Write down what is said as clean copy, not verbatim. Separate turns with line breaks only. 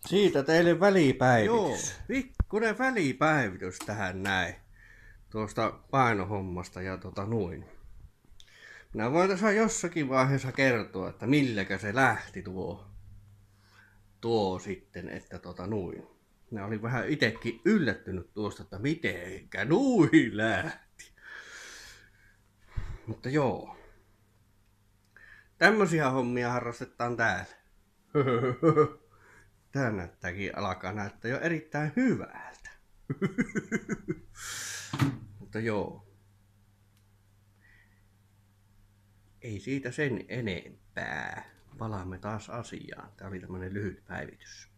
Siitä teille välipäivitys.
Joo, pikkuinen välipäivitys tähän näin. Tuosta painohommasta ja noin. Minä voin tässä jossakin vaiheessa kertoa, että milläkä se lähti tuo sitten, että noin. Minä olin vähän itekin yllättynyt tuosta, että mitenkä nuihin lähti. Mutta joo. Tämmöisiä hommia harrastetaan täällä. Tää näyttääkin alkaa näyttää jo erittäin hyvältä. Mutta joo. Ei siitä sen enempää. Palaamme taas asiaan. Tää oli tämmönen lyhyt päivitys.